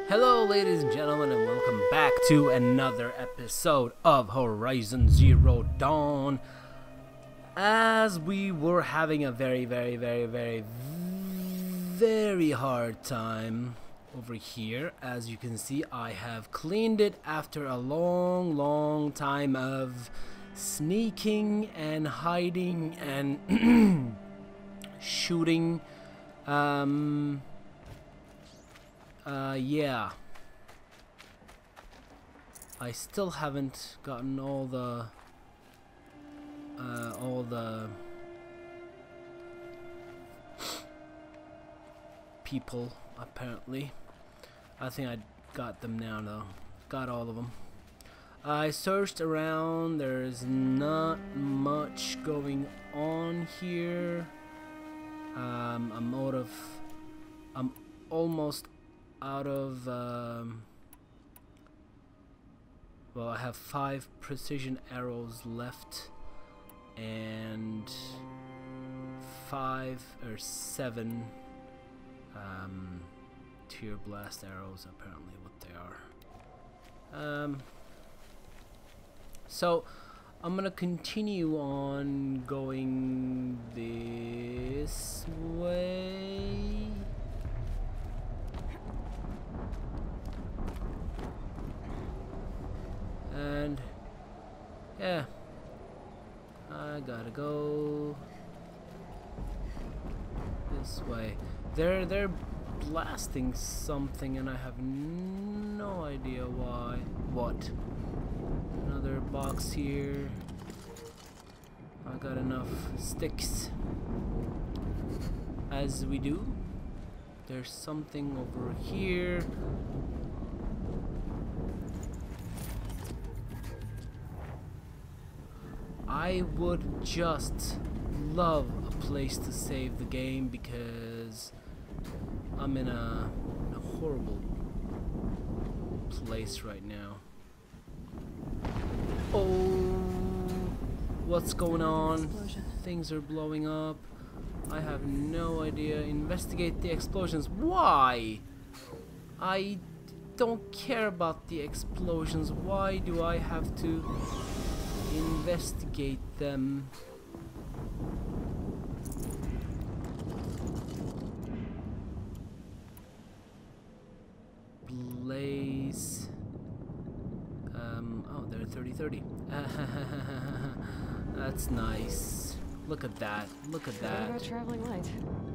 Hello, ladies and gentlemen, and welcome back to another episode of Horizon Zero Dawn. As we were having a very hard time over here, as you can see, I have cleaned it after a long time of sneaking and hiding and shooting. Yeah. I still haven't gotten all the people, apparently. I think I got them now, though. Got all of them. I searched around. There's not much going on here. I'm almost out of well, I have 5 precision arrows left and 5 or 7 tear blast arrows, apparently what they are. So I'm gonna continue on going this way. And yeah, I gotta go this way. They're blasting something, and I have no idea why. What? Another box here. I got enough sticks, as we do. There's something over here. I would just love a place to save the game, because I'm in a horrible place right now. Oh, what's going on? Explosion. Things are blowing up. I have no idea. Investigate the explosions. Why? I don't care about the explosions. Why do I have to investigate them? Blaze. Oh, they're 30-30. That's nice. Look at that. Look at What that. about traveling light?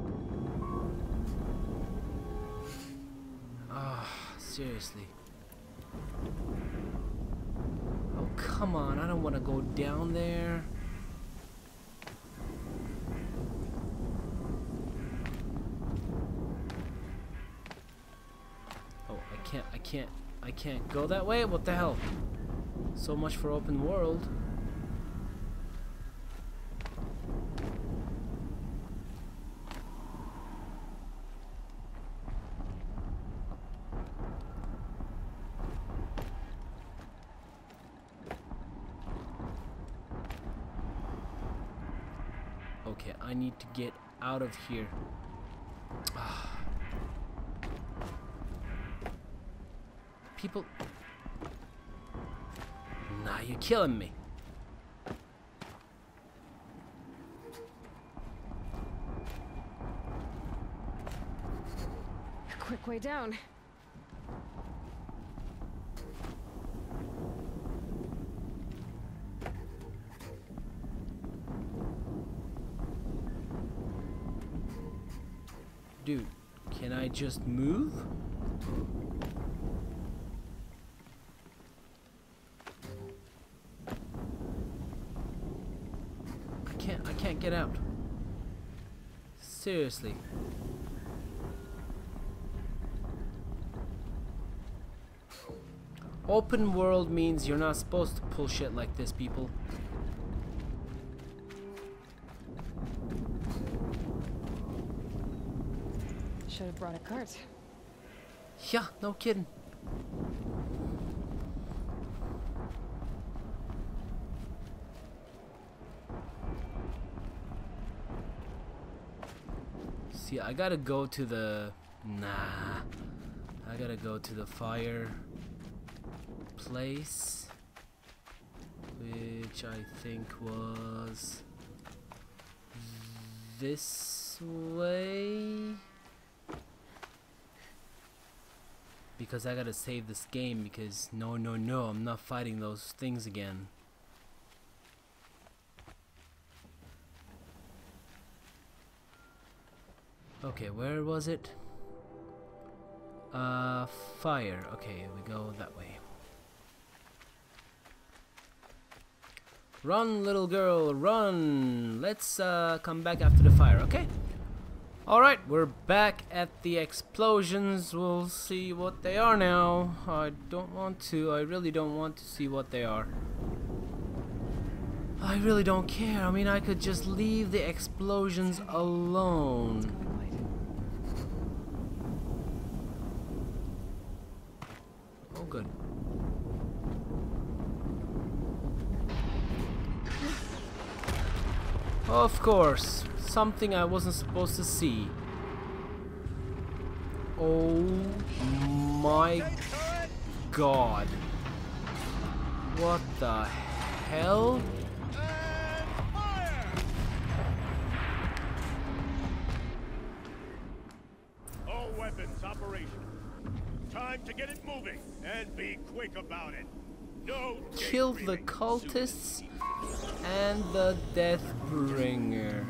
Ah, seriously. Oh, come on. I don't want to go down there. Oh, I can't go that way? What the hell? So much for open world. Okay, I need to get out of here. People... Nah, you're killing me. A quick way down. Dude, can I just move? I can't get out. Seriously. Open world means you're not supposed to pull shit like this, people. Should have brought a cart. Yeah, no kidding. See, I gotta go to the... Nah. I gotta go to the fire place, which I think was this way, because I gotta save this game, because no, I'm not fighting those things again. Okay, where was it? Fire. Okay, we go that way. Run, little girl, run! Let's come back after the fire, okay? Alright, we're back at the explosions. We'll see what they are now. I really don't want to see what they are. I really don't care. I mean, I could just leave the explosions alone. Oh, good. Of course, something I wasn't supposed to see. Oh my god. What the hell? All weapons operational. Time to get it moving and be quick about it. No Kill the cultists and the Deathbringer.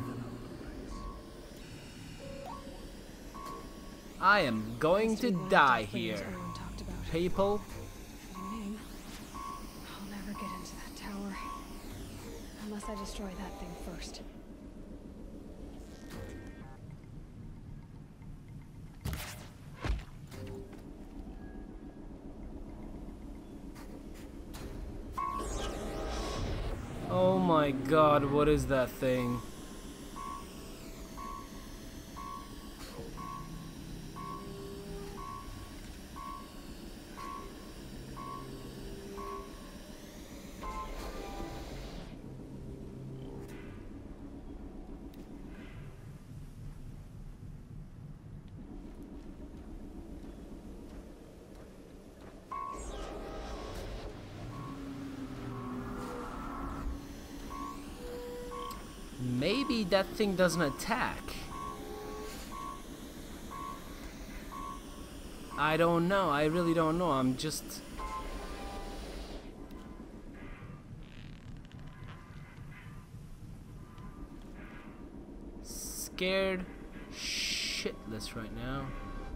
I am going to die here, people. I'll never get into that tower unless I destroy that thing first. Oh my god, what is that thing? Maybe that thing doesn't attack. I don't know. I really don't know. I'm just... scared shitless right now.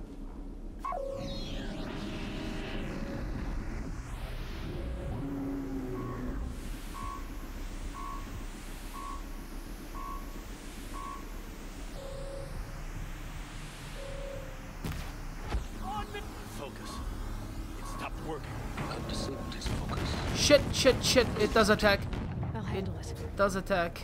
Shit, it does attack. I'll handle it. It does attack.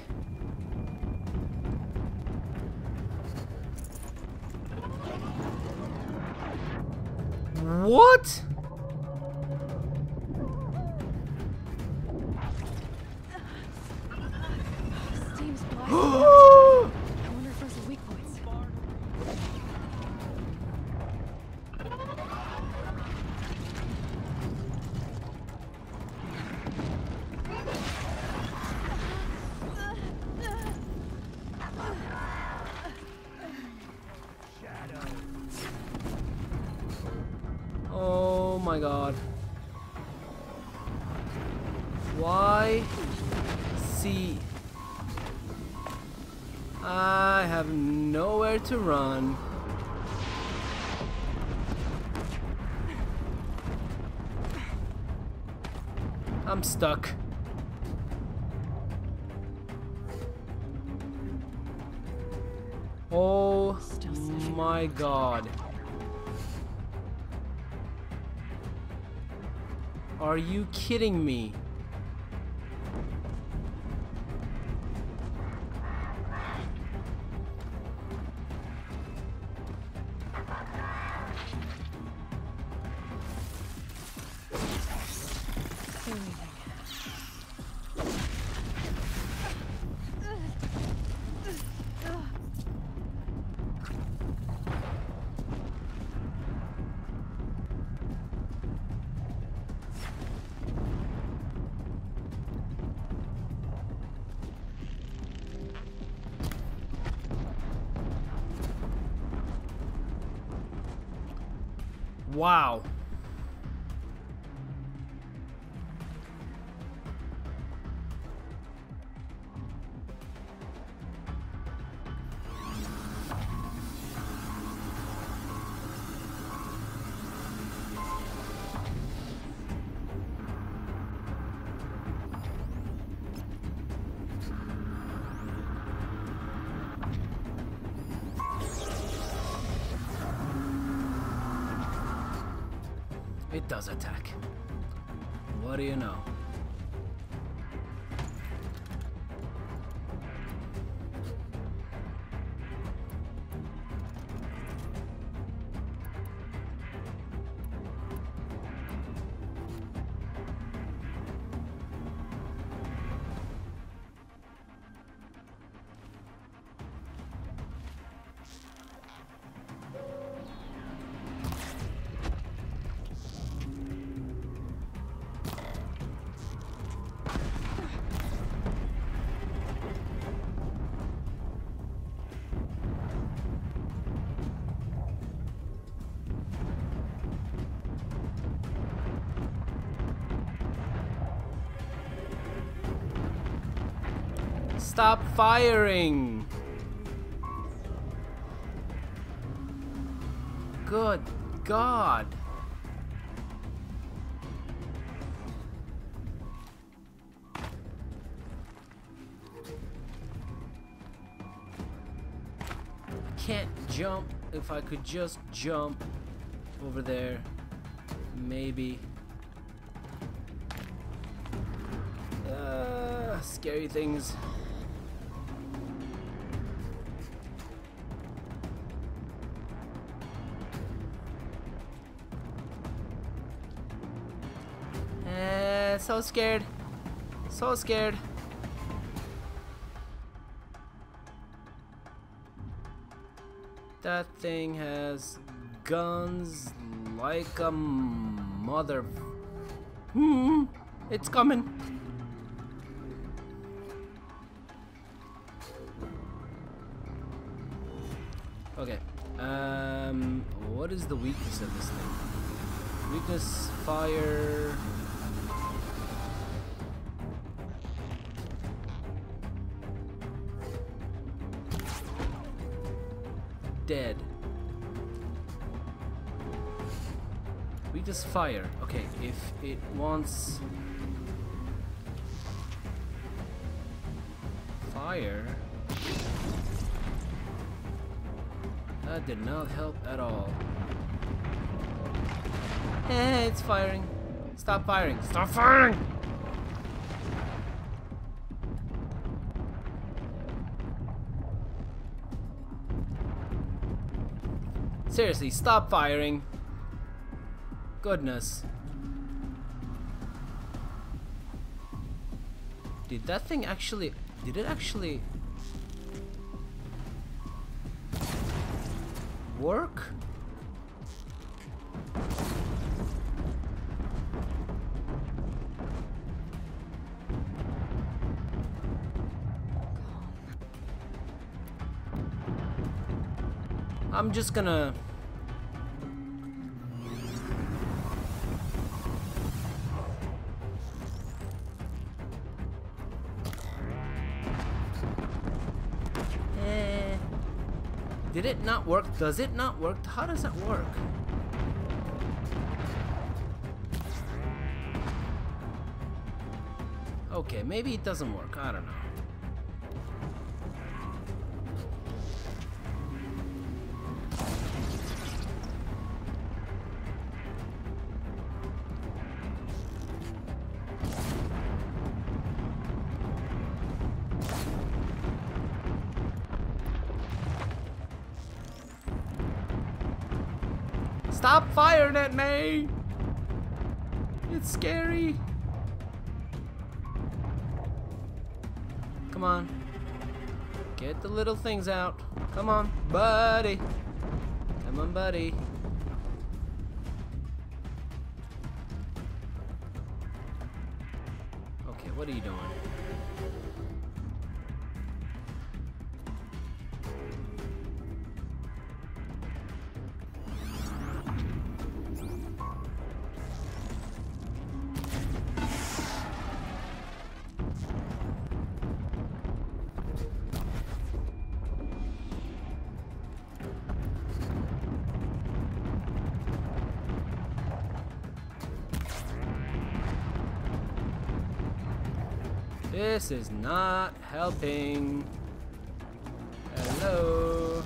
What? Steam's blasting. I wonder if there's weak points. Oh my god. Why? See, I have nowhere to run. I'm stuck. Oh my god. Are you kidding me? They're leaving. Wow. It does attack. What do you know? Stop firing! Good God! I can't jump. If I could just jump over there, maybe. Scary things. So scared. So scared. That thing has guns like a mother. It's coming. Okay. What is the weakness of this thing? Weakness, fire. Dead. Weakness, fire. Okay, if it wants fire, that did not help at all. Hey, it's firing. Stop firing. Stop firing! Seriously, stop firing. Goodness. Did that thing actually... Did it actually... work? I'm just gonna... Did it not work? Does it not work? How does that work? Okay, maybe it doesn't work. I don't know. Stop firing at me! It's scary. Come on. Get the little things out. Come on, buddy. Come on, buddy. Okay, what are you doing? This is not helping. Hello.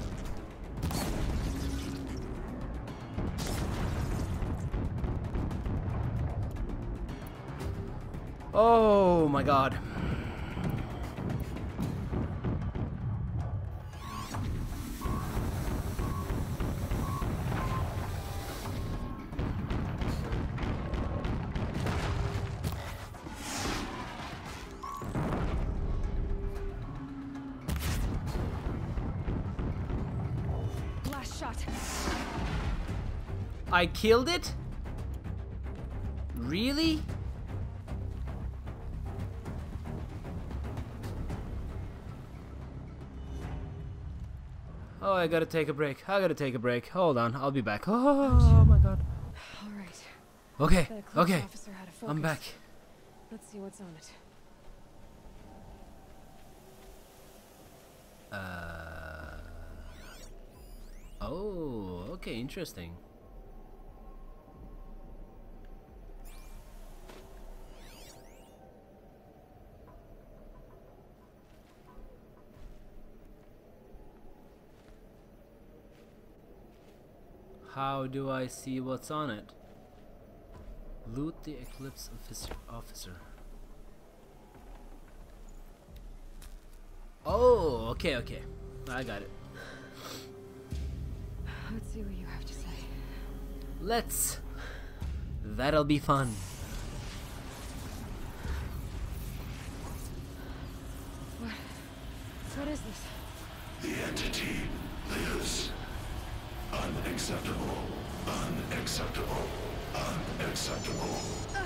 Oh my god. Last shot. I killed it? Really? Oh, I gotta take a break. I gotta take a break. Hold on, I'll be back. Oh my god. All right. Okay, The Eclipse okay. officer had a focus. I'm back. Let's see what's on it. Oh, okay, interesting. How do I see what's on it? Loot the Eclipse officer. Oh, okay, okay. I got it. Let's see what you have to say. Let's. That'll be fun. What is this? The entity lives. Unacceptable. Unacceptable. Unacceptable.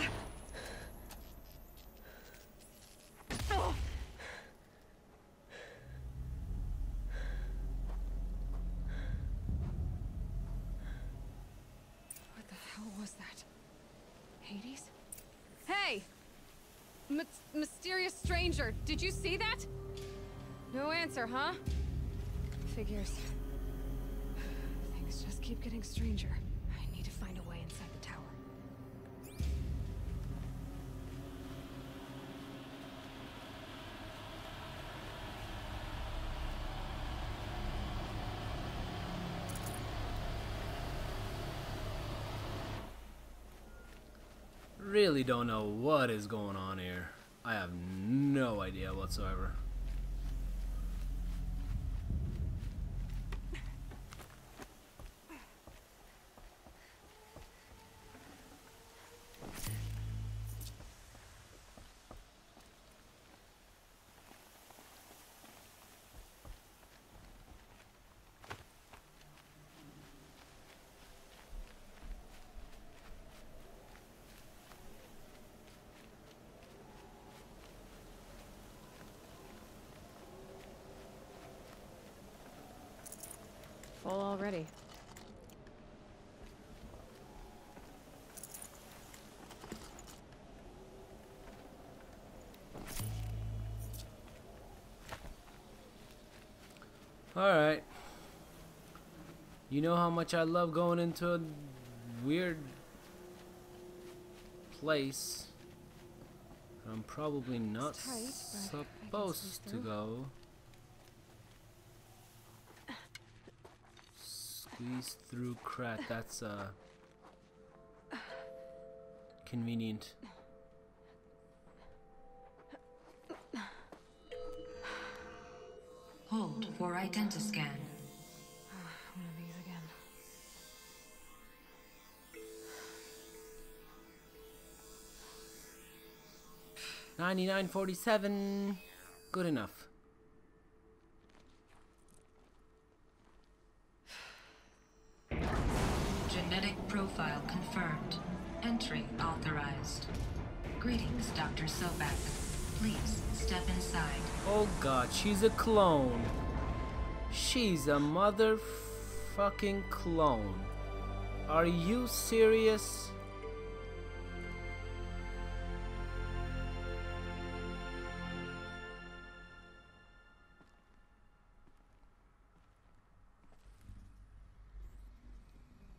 What the hell was that? Hades? Hey! Mysterious stranger, did you see that? No answer, huh? Figures. Things just keep getting stranger. I need to find a way inside the tower. Really don't know what is going on here. I have no idea whatsoever. Full already. Alright. You know how much I love going into a weird place. I'm probably not It's tight, but I can supposed squeeze to through. go. Squeeze through crack, that's convenient. Hold for identiscan. One of these again. $99.47. Good enough. Genetic profile confirmed. Entry authorized. Greetings, Dr. Sobek. Please step inside. Oh god, she's a clone. She's a motherfucking clone. Are you serious?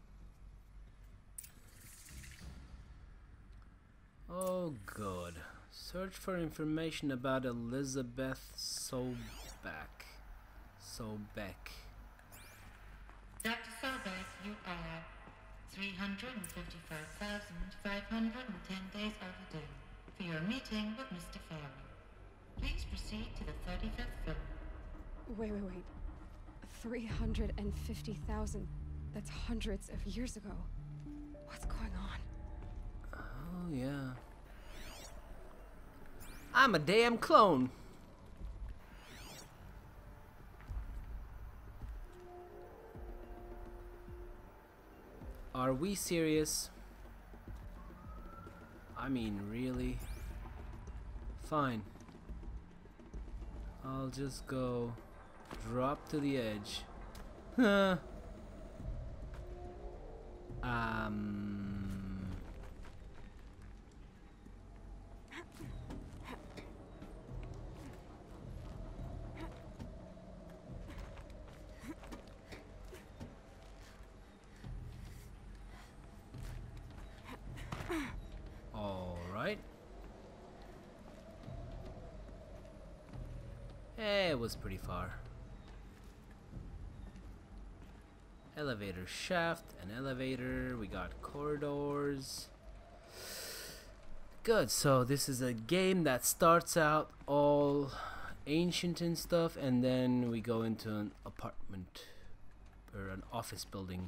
Oh god. Search for information about Elizabeth Sobeck. Dr. Sobeck, you are 355,510 days overdue for your meeting with Mr. Farrell. Please proceed to the 35th floor. Wait. 350,000. That's hundreds of years ago. What's going on? Oh, yeah. I'm a damn clone. Are we serious? I mean, really? Fine. I'll just go drop to the edge. Huh. All right. It was pretty far. Elevator shaft, an elevator, we got corridors. Good, so this is a game that starts out all ancient and stuff, and then we go into an apartment or an office building.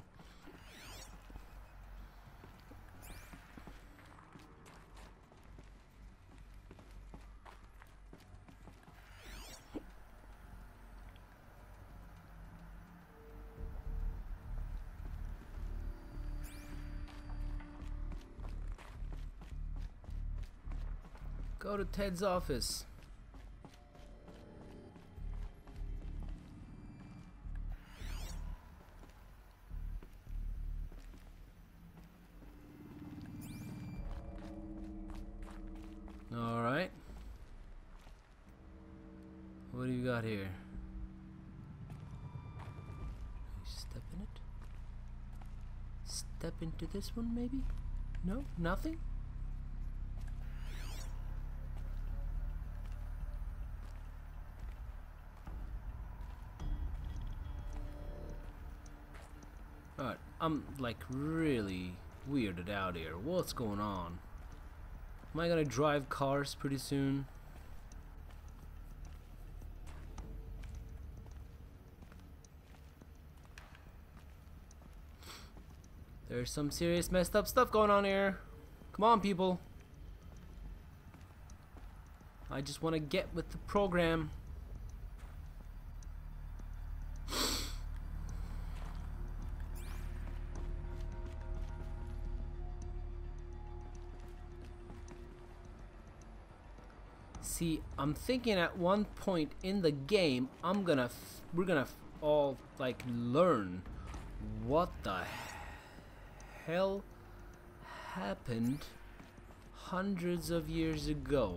Go to Ted's office. All right. What do you got here? Step in it. Step into this one, maybe? No, nothing. Alright, I'm like really weirded out here. What's going on? Am I gonna drive cars pretty soon? There's some serious messed up stuff going on here. Come on, people. I just want to get with the program. See, I'm thinking at one point in the game, we're gonna all like learn what the hell happened hundreds of years ago.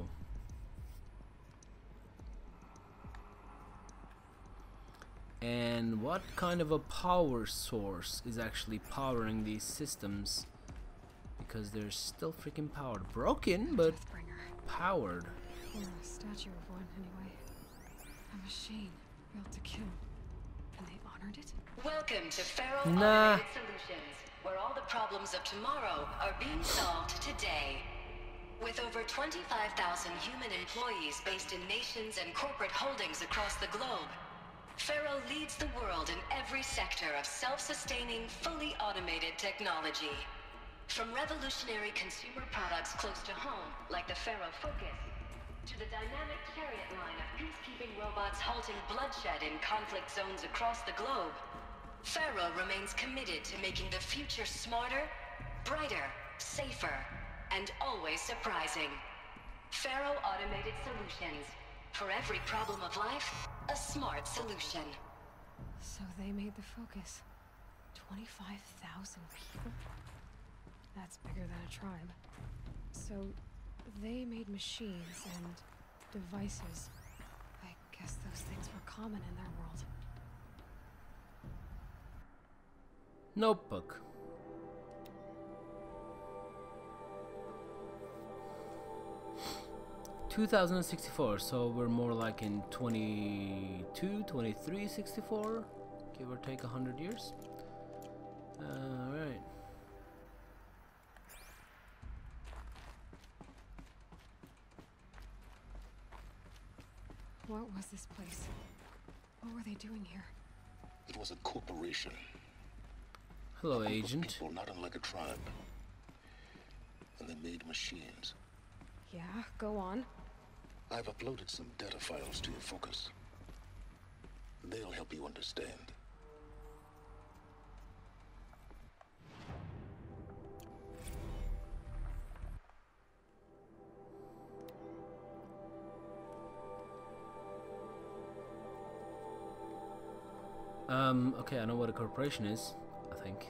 And what kind of a power source is actually powering these systems? Because they're still freaking powered. Broken, but powered. Or a statue of one, anyway. A machine built to kill. And they honored it? Welcome to Farrell Nah. Automated Solutions, where all the problems of tomorrow are being solved today. With over 25,000 human employees based in nations and corporate holdings across the globe, Farrell leads the world in every sector of self-sustaining, fully automated technology. From revolutionary consumer products close to home, like the Farrell Focus, to the dynamic chariot line of peacekeeping robots halting bloodshed in conflict zones across the globe, Farrell remains committed to making the future smarter, brighter, safer, and always surprising. Farrell Automated Solutions. For every problem of life, a smart solution. So they made the Focus. 25,000 people? That's bigger than a tribe. So they made machines and devices. I guess those things were common in their world. Notebook. 2064, so we're more like in 22, 23, 64, give or take 100 years. Alright. What was this place? What were they doing here? It was a corporation. Hello, A group of Agent. people not unlike a tribe. And they made machines. Yeah, go on. I've uploaded some data files to your focus. They'll help you understand. Okay, I know what a corporation is, I think.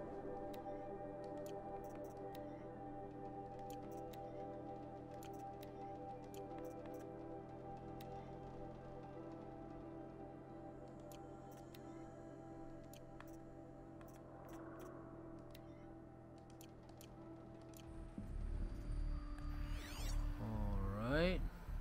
All right.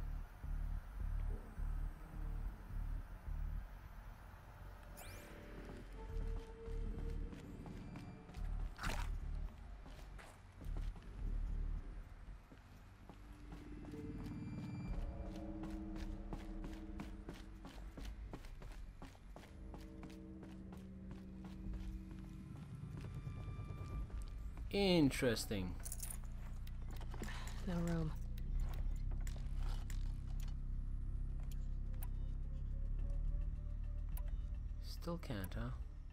Interesting. No room. Still can't, huh?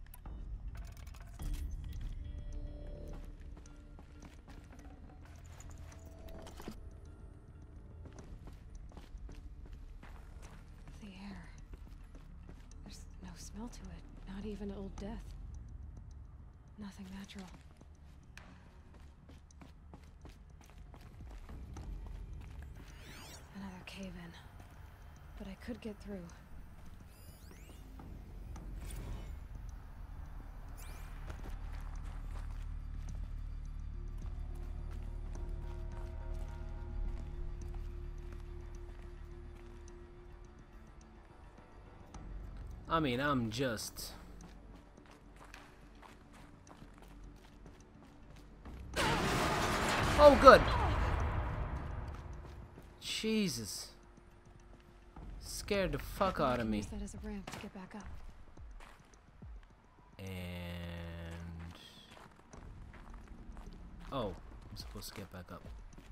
The air. There's no smell to it. Not even old death. Nothing natural. Another cave-in. But I could get through. I mean, I'm just... Oh, good! Jesus. Scared the fuck out of me. Use that as a ramp to get back up. And... Oh, I'm supposed to get back up.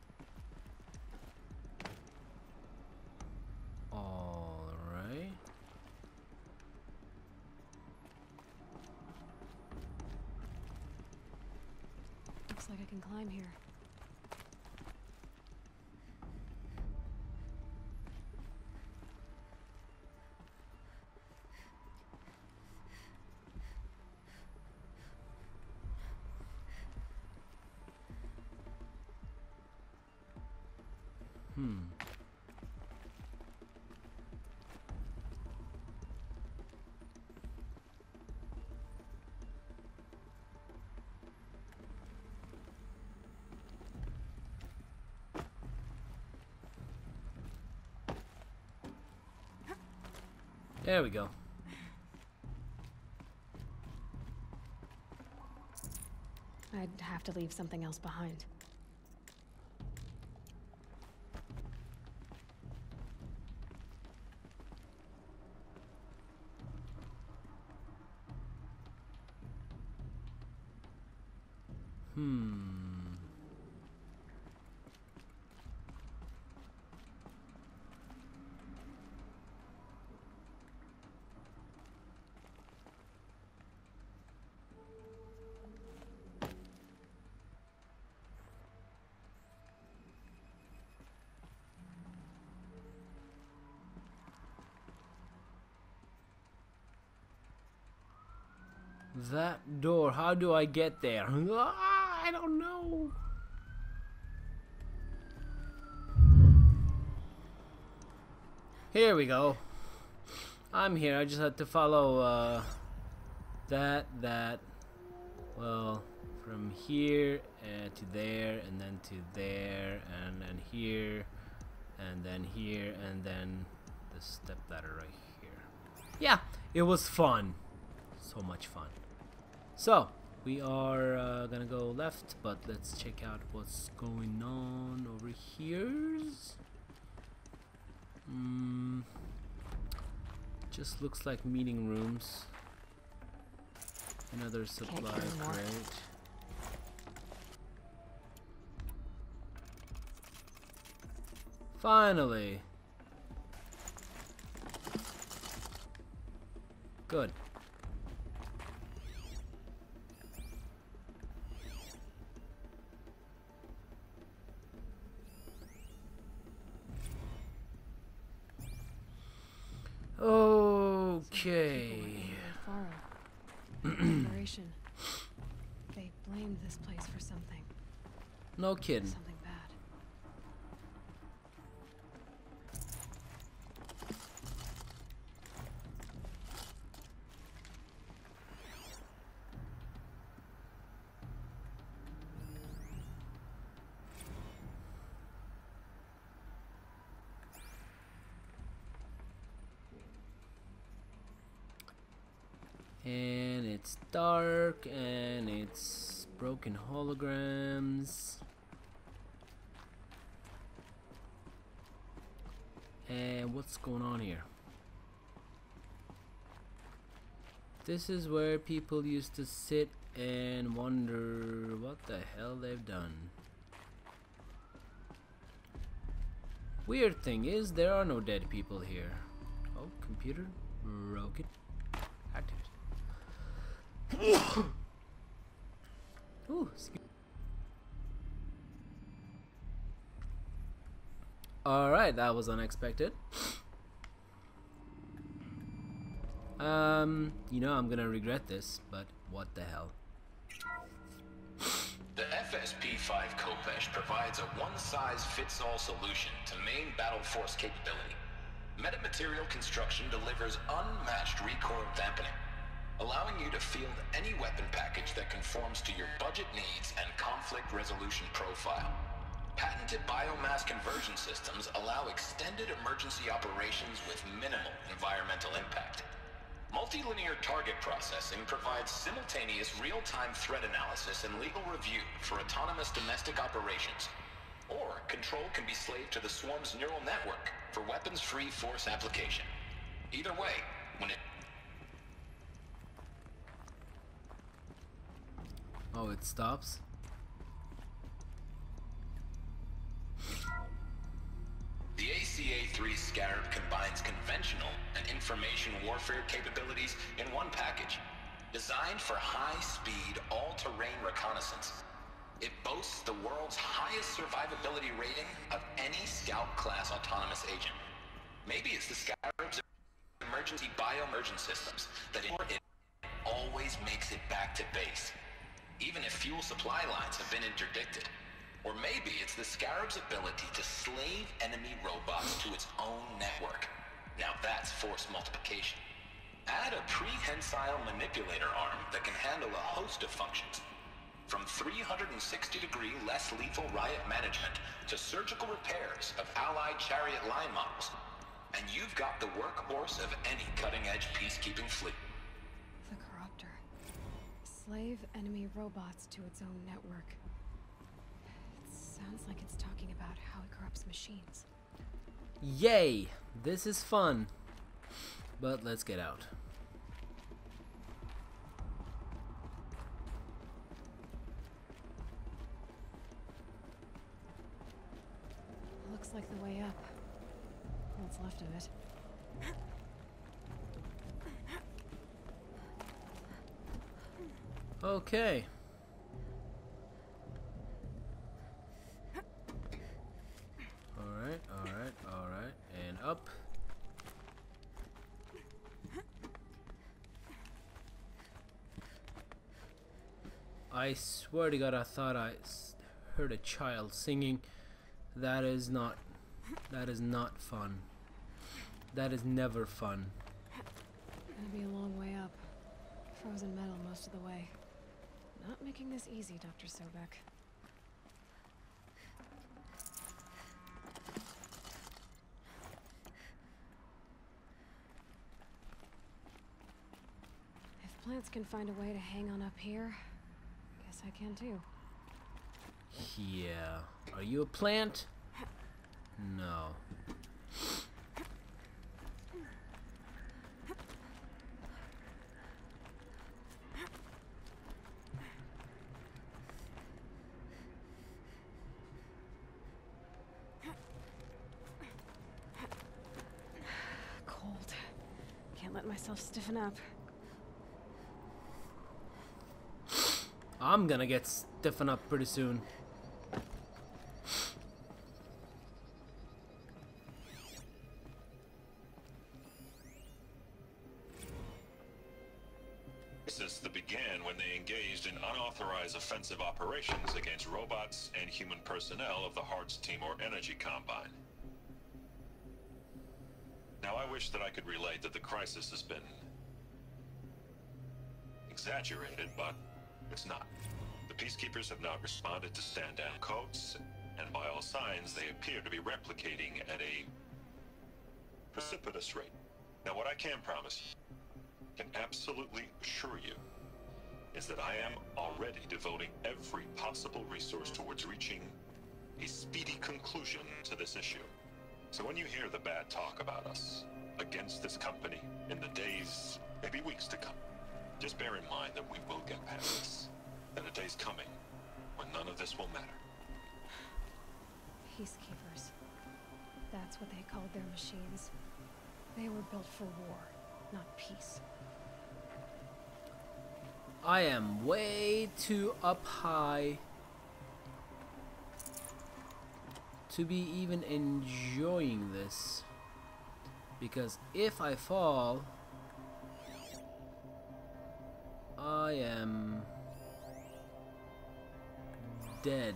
Alright. Looks like I can climb here. There we go. I'd have to leave something else behind. That door, how do I get there? Ah, I don't know. Here we go. I'm here. I just had to follow that. Well, from here to there, and then to there, and then here, and then here, and then the step ladder right here. Yeah, it was fun. So much fun. So, we are gonna go left, but let's check out what's going on over here. Just looks like meeting rooms. Another supply crate. Finally. Good. Okay. Operation. They blamed this place for something. No kidding. Something bad. And it's dark, and it's broken holograms. And what's going on here? This is where people used to sit and wonder what the hell they've done. Weird thing is, there are no dead people here. Oh, computer broken. Activate. Ooh, alright, that was unexpected. You know I'm gonna regret this, but what the hell. The FSP-5 Khopesh provides a one-size-fits-all solution to main battle force capability. Metamaterial construction delivers unmatched recoil dampening, allowing you to field any weapon package that conforms to your budget needs and conflict resolution profile. Patented biomass conversion systems allow extended emergency operations with minimal environmental impact. Multilinear target processing provides simultaneous real-time threat analysis and legal review for autonomous domestic operations. Or control can be slaved to the swarm's neural network for weapons-free force application. Either way, when it... Oh, it stops? The ACA-3 Scarab combines conventional and information warfare capabilities in one package. Designed for high-speed, all-terrain reconnaissance, it boasts the world's highest survivability rating of any Scout-class autonomous agent. Maybe it's the Scarab's emergency bioemergent systems that it always makes it back to base, even if fuel supply lines have been interdicted. Or maybe it's the Scarab's ability to slave enemy robots to its own network. Now that's force multiplication. Add a prehensile manipulator arm that can handle a host of functions, from 360-degree less lethal riot management to surgical repairs of allied chariot line models, and you've got the workhorse of any cutting-edge peacekeeping fleet. The Corruptor. Slave enemy robots to its own network. Sounds like it's talking about how it corrupts machines. Yay! This is fun. But let's get out. Looks like the way up. What's left of it. Okay. Alright, and up. I swear to God, I thought I heard a child singing. That is not fun. That is never fun. Gonna be a long way up. Frozen metal most of the way. Not making this easy, Dr. Sobek. can find a way to hang on up here, guess I can too. Yeah. Are you a plant? No. Cold. Can't let myself stiffen up. I'm gonna get stiffen up pretty soon. This began when they engaged in unauthorized offensive operations against robots and human personnel of the Hearts Timor Energy Combine. Now, I wish that I could relate that the crisis has been exaggerated, but it's not. The Peacekeepers have not responded to stand-down codes, and by all signs, they appear to be replicating at a precipitous rate. Now, what I can promise you, can absolutely assure you, is that I am already devoting every possible resource towards reaching a speedy conclusion to this issue. So when you hear the bad talk about us against this company in the days, maybe weeks to come, just bear in mind that we will get past this. That a day's coming when none of this will matter. Peacekeepers. That's what they called their machines. They were built for war, not peace. I am way too up high to be even enjoying this, because if I fall, I am dead.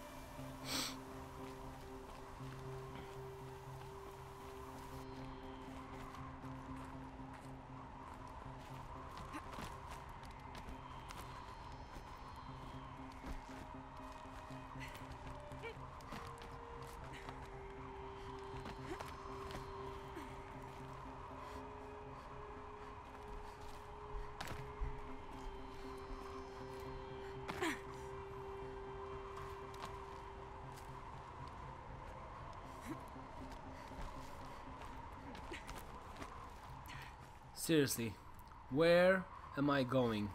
Seriously, where am I going?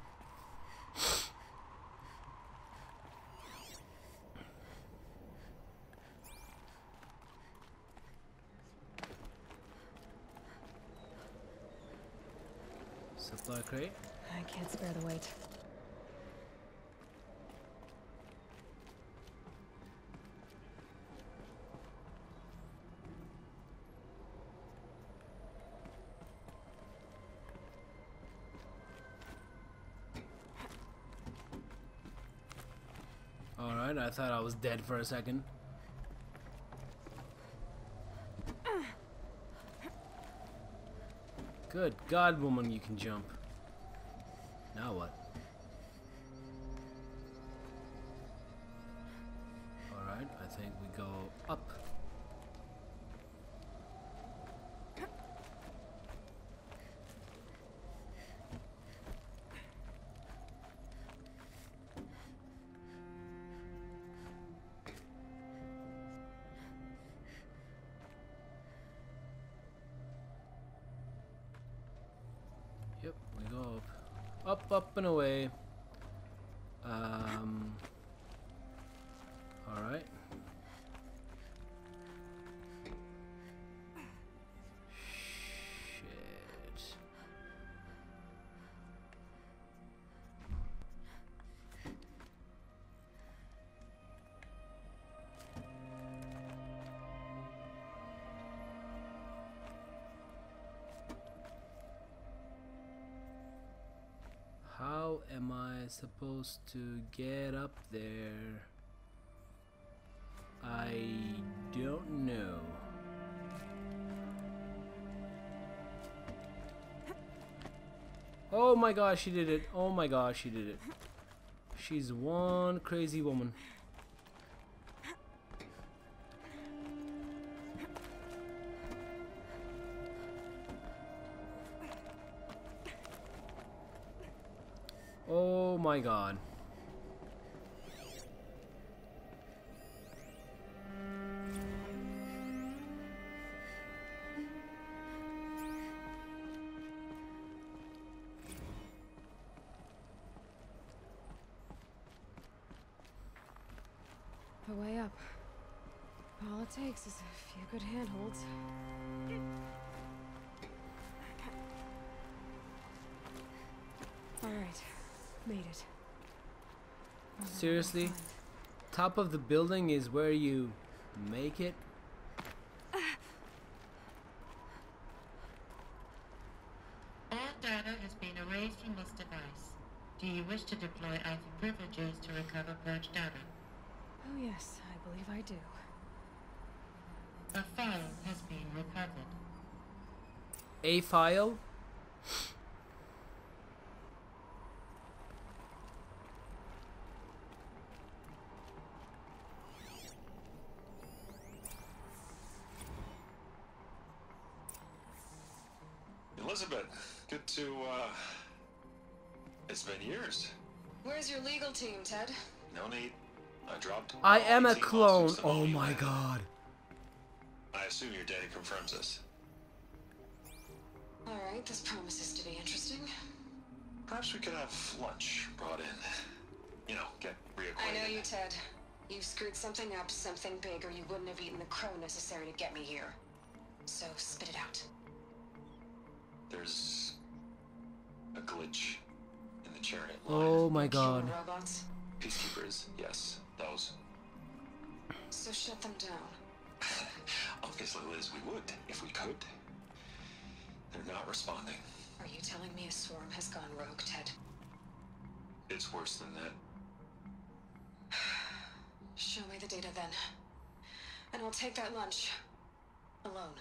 Supply crate? I can't spare the weight. Alright, I thought I was dead for a second. Good God, woman, you can jump. Now what? Alright, I think we go up. Yep, we go up. Up, up, and away. Alright. Shit. How am I supposed to get up there? I don't know. Oh my gosh, she did it. Oh my gosh, she did it. She's one crazy woman. my god. The way up. All it takes is a few good handholds. Alright, made it. Seriously? Top of the building is where you make it? All data has been erased from this device. Do you wish to deploy alpha privileges to recover purged data? Oh yes, I believe I do. A file has been recovered. A file? Elizabeth, good to, it's been years. Where's your legal team, Ted? No need. I dropped. I am a 18 clone. lawsuits to Oh know you my landed. god. I assume your data confirms this. Alright, this promises to be interesting. Perhaps we could have lunch brought in. You know, get reacquainted. I know you, Ted. You screwed something up, something big, or you wouldn't have eaten the crow necessary to get me here. So, spit it out. There's a glitch in the chariot line. Oh my god. Killer robots? Peacekeepers, yes, those. So shut them down. Obviously, Liz, we would, if we could. They're not responding. Are you telling me a swarm has gone rogue, Ted? It's worse than that. Show me the data then. And I'll take that lunch. Alone.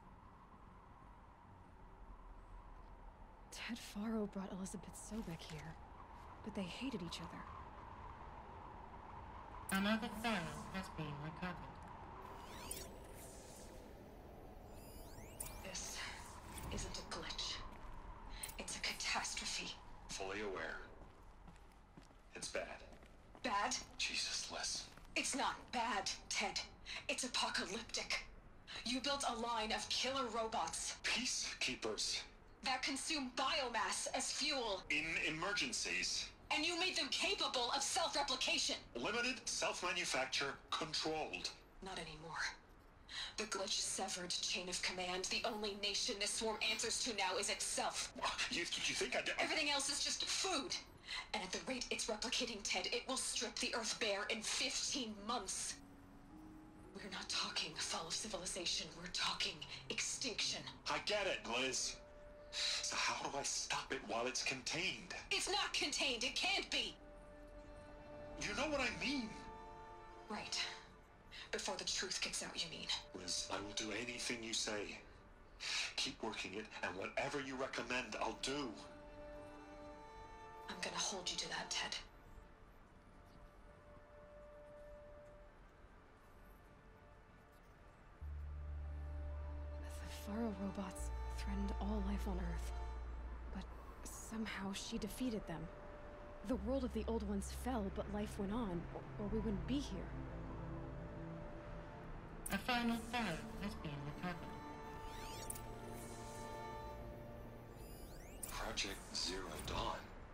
Ted Faro brought Elizabeth Sobek here, but they hated each other. Another file has been recovered. This isn't a glitch. It's a catastrophe. Fully aware. It's bad. Bad? Jesus, Liz. It's not bad, Ted. It's apocalyptic. You built a line of killer robots Peacekeepers. that consume biomass as fuel, In emergencies. and you made them capable of self-replication. Limited, self-manufacture, controlled. Not anymore. The glitch severed chain of command. The only nation this swarm answers to now is itself. You think I did? Everything else is just food. And at the rate it's replicating, Ted, it will strip the Earth bare in 15 months. We're not talking fall of civilization. We're talking extinction. I get it, Liz. So how do I stop it while it's contained? It's not contained. It can't be. You know what I mean. Right. Before the truth gets out, you mean? Liz, I will do anything you say. Keep working it, and whatever you recommend, I'll do. I'm gonna hold you to that, Ted. The Faro robots threatened all life on Earth. But somehow she defeated them. The world of the old ones fell, but life went on, or we wouldn't be here. A final file has been recovered. Project Zero Dawn.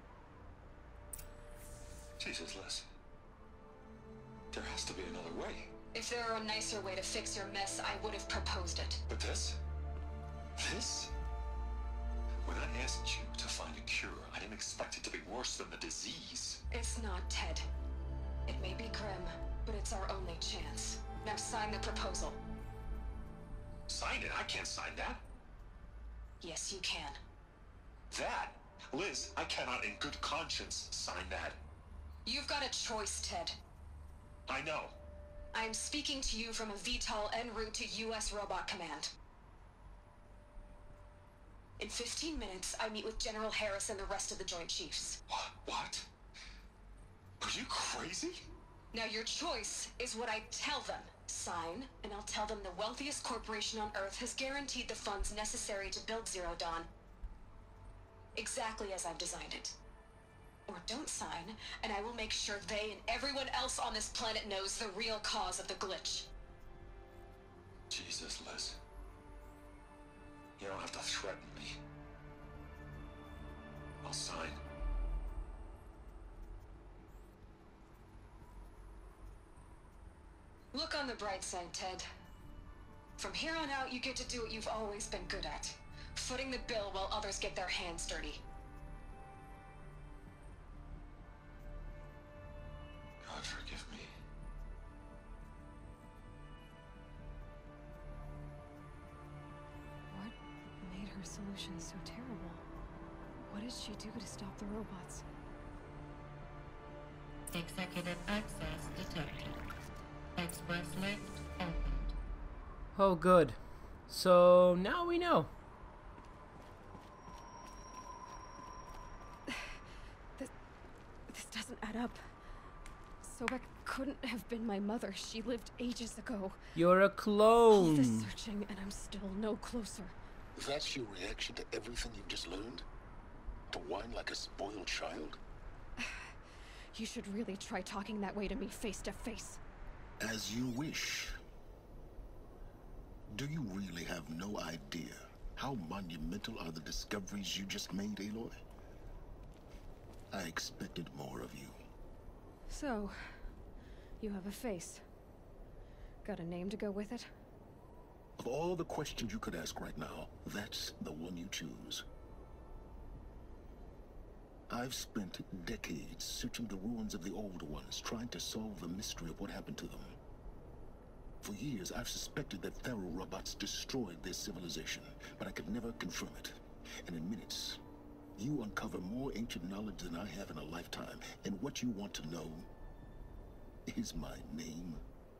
Jesus, Liz. There has to be another way. If there were a nicer way to fix your mess, I would have proposed it. But this? This? When I asked you to find a cure, I didn't expect it to be worse than the disease. It's not, Ted. It may be grim, but it's our only chance. Now sign the proposal. Sign it? I can't sign that. Yes, you can. That? Liz, I cannot in good conscience sign that. You've got a choice, Ted. I know. I'm speaking to you from a VTOL en route to U.S. Robot Command. In 15 minutes, I meet with General Harris and the rest of the Joint Chiefs. What? Are you crazy? Now your choice is what I tell them. Sign, and I'll tell them the wealthiest corporation on Earth has guaranteed the funds necessary to build Zero Dawn. Exactly as I've designed it. or don't sign, and I will make sure they and everyone else on this planet knows the real cause of the glitch. Jesus, Liz. You don't have to threaten me. I'll sign. Look on the bright side, Ted. From here on out, you get to do what you've always been good at. Footing the bill while others get their hands dirty. God forgive me. What made her solution so terrible? What did she do to stop the robots? Executive access detected. Express lift opened. Oh, good. So now we know. This doesn't add up. Sobek couldn't have been my mother. She lived ages ago. You're a All clone. this searching, and I'm still no closer. That's your reaction to everything you've just learned? To whine like a spoiled child? You should really try talking that way to me face to face. As you wish. Do you really have no idea how monumental are the discoveries you just made, Aloy? I expected more of you. So, you have a face. Got a name to go with it? Of all the questions you could ask right now, that's the one you choose. I've spent decades searching the ruins of the old ones, trying to solve the mystery of what happened to them. For years, I've suspected that Faro robots destroyed their civilization, but I could never confirm it. And in minutes, you uncover more ancient knowledge than I have in a lifetime. And what you want to know is my name.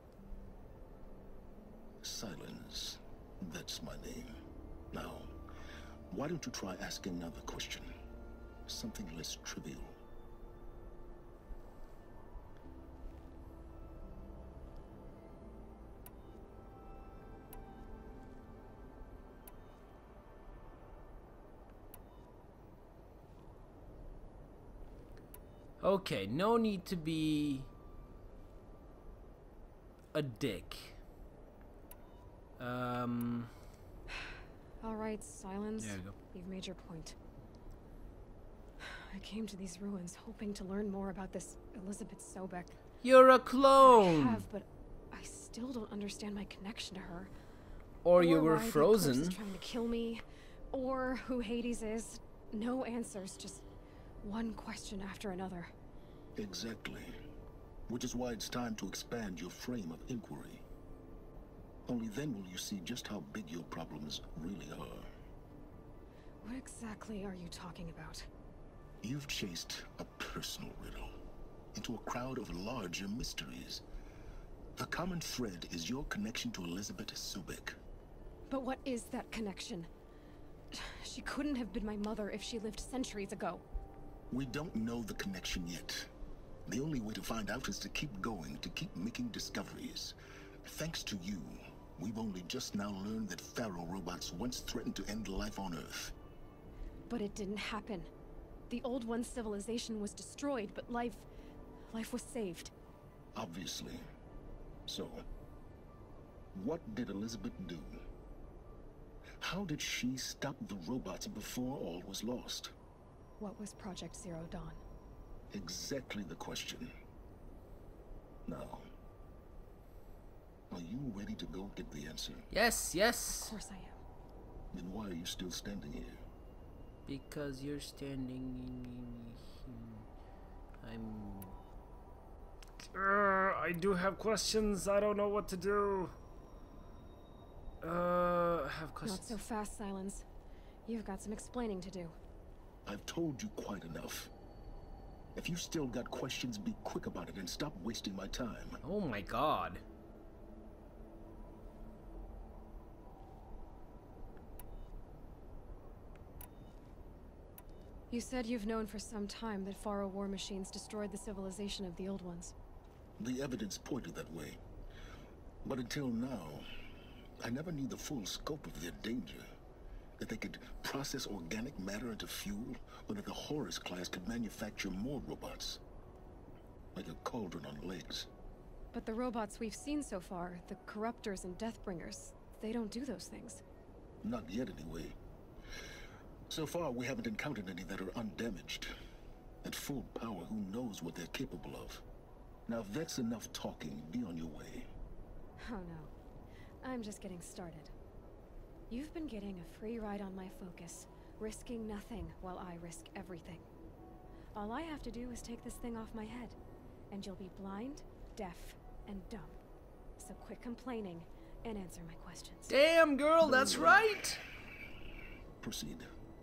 Silence. That's my name. Now, why don't you try asking another question? Something less trivial. Okay, no need to be a dick. Alright, Silence. There you go. You've made your point. I came to these ruins hoping to learn more about this Elizabeth Sobek. You're a I clone. have, but I still don't understand my connection to her. Or you were why the frozen. Eclipse is trying to kill me, or who Hades is. No answers, just one question after another. Exactly. Which is why it's time to expand your frame of inquiry. Only then will you see just how big your problems really are. What exactly are you talking about? You've chased a personal riddle into a crowd of larger mysteries. The common thread is your connection to Elizabeth Sobek. But what is that connection? She couldn't have been my mother if she lived centuries ago. We don't know the connection yet. The only way to find out is to keep going, to keep making discoveries. Thanks to you, we've only just now learned that Faro robots once threatened to end life on Earth. But it didn't happen. The Old One's civilization was destroyed, but life was saved. Obviously. So, what did Elizabeth do? How did she stop the robots before all was lost? What was Project Zero Dawn? Exactly the question. Now, are you ready to go get the answer? Yes, yes. Of course I am. Then why are you still standing here? Because you're standing. I do have questions. I don't know what to do. I have questions. Not so fast, Silence. You've got some explaining to do. I've told you quite enough. If you still got questions, be quick about it and stop wasting my time. Oh my god. You said you've known for some time that Faro war machines destroyed the civilization of the Old Ones. The evidence pointed that way. But until now, I never knew the full scope of their danger. That they could process organic matter into fuel, or that the Horus class could manufacture more robots. Like a cauldron on legs. But the robots we've seen so far, the Corruptors and Deathbringers, they don't do those things. Not yet, anyway. So far, we haven't encountered any that are undamaged. At full power, who knows what they're capable of? Now, if that's enough talking, be on your way. Oh no. I'm just getting started. You've been getting a free ride on my focus, risking nothing while I risk everything. All I have to do is take this thing off my head, and you'll be blind, deaf, and dumb. So quit complaining and answer my questions. Damn, girl, that's right. Proceed.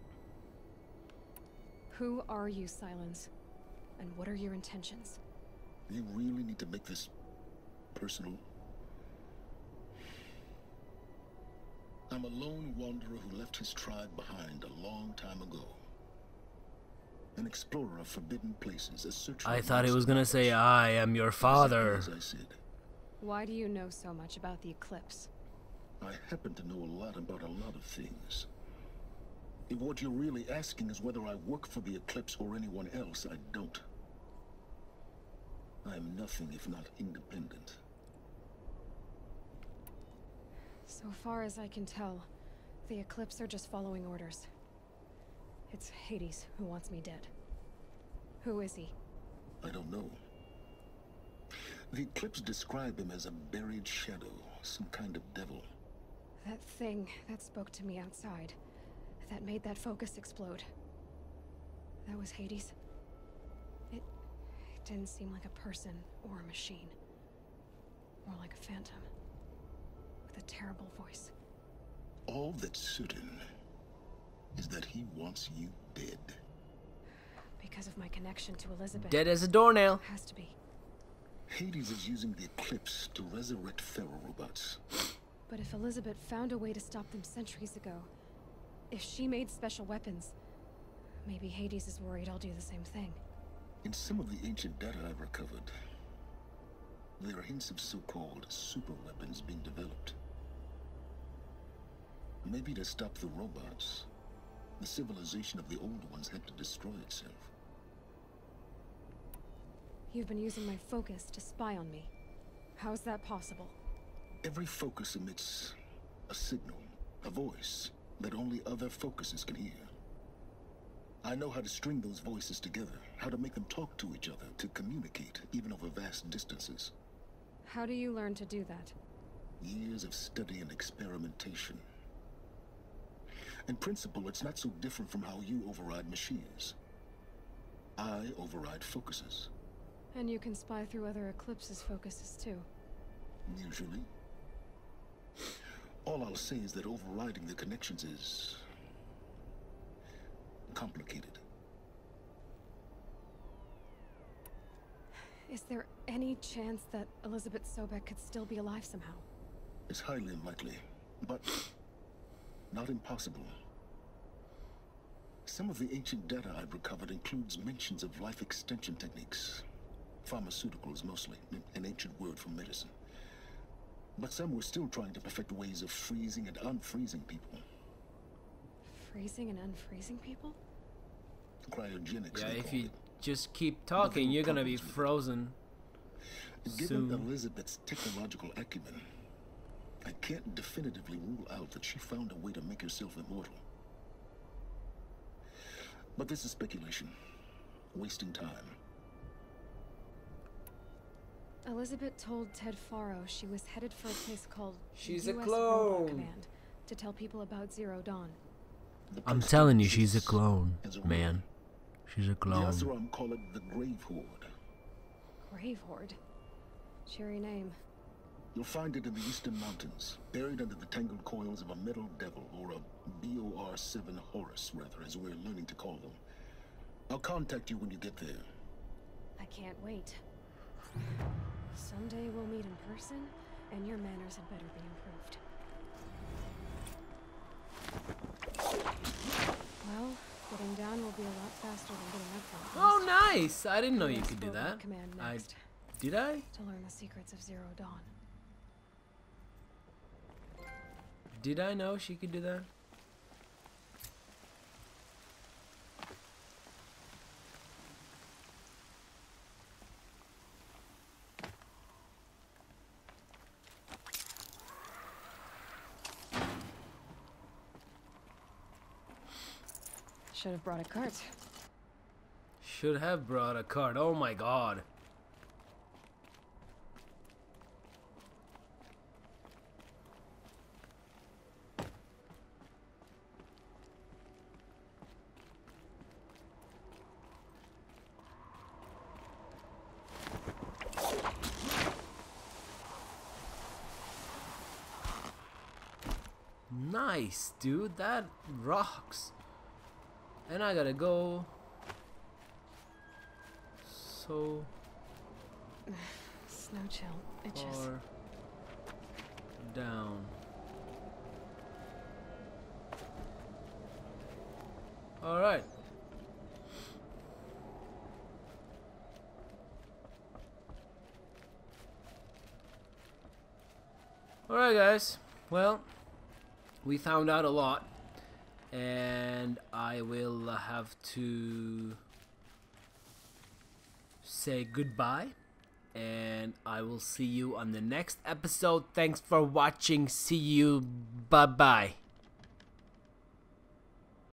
Who are you, Silence? And what are your intentions? You really need to make this personal? I'm a lone wanderer who left his tribe behind a long time ago. An explorer of forbidden places, a searcher. I thought he was gonna say, I am your father. As I said. Why do you know so much about the Eclipse? I happen to know a lot about a lot of things. If what you're really asking is whether I work for the Eclipse or anyone else, I don't. I am nothing if not independent. So far as I can tell, the Eclipse are just following orders. It's Hades who wants me dead. Who is he? I don't know. The Eclipse describe him as a buried shadow, some kind of devil. That thing that spoke to me outside, that made that focus explode. That was Hades? It didn't seem like a person or a machine. More like a phantom. With a terrible voice. All that's certain is that he wants you dead. Because of my connection to Elizabeth. Dead as a doornail. Has to be. Hades is using the Eclipse to resurrect Pharaoh robots. But if Elizabeth found a way to stop them centuries ago, if she made special weapons, maybe Hades is worried I'll do the same thing. In some of the ancient data I've recovered, there are hints of so-called super weapons being developed. Maybe to stop the robots, the civilization of the old ones had to destroy itself. You've been using my focus to spy on me. How's that possible? Every focus emits a signal, a voice, that only other focuses can hear. I know how to string those voices together, how to make them talk to each other, to communicate, even over vast distances. How do you learn to do that? Years of study and experimentation. In principle, it's not so different from how you override machines. I override focuses. And you can spy through other Eclipse's focuses too. Usually. All I'll say is that overriding the connections is complicated. Is there any chance that Elizabeth Sobek could still be alive somehow? It's highly unlikely, but not impossible. Some of the ancient data I've recovered includes mentions of life extension techniques. Pharmaceuticals mostly, an ancient word for medicine. But some were still trying to perfect ways of freezing and unfreezing people. Freezing and unfreezing people? Cryogenics, Yeah, they if call you it. just keep talking, you're gonna be frozen Given soon. Elizabeth's technological acumen, I can't definitively rule out that she found a way to make herself immortal. But this is speculation. Wasting time. Elizabeth told Ted Faro she was headed for a place called She's US a Robot clone. Command to tell people about Zero Dawn. I'm telling you, she's a clone, man. She's a The clone. Asaram call it the Grave Horde. Grave Horde. Cheery name. You'll find it in the Eastern Mountains, buried under the tangled coils of a metal devil, or a BOR-7 Horus, rather, as we're learning to call them. I'll contact you when you get there. I can't wait. Someday we'll meet in person, and your manners had better be improved. Well, getting down will be a lot faster than getting up from Oh, nice! I didn't know you US could do Robot that. Command next, Did I? to learn the secrets of Zero Dawn. Did I know she could do that? Should have brought a cart. Should have brought a cart. Oh my god. Nice, dude. That rocks. And I gotta go. So Snow chill. Itches. far down. Alright. Alright guys. Well, we found out a lot. And I will have to say goodbye. And I will see you on the next episode. Thanks for watching. See you. Bye-bye.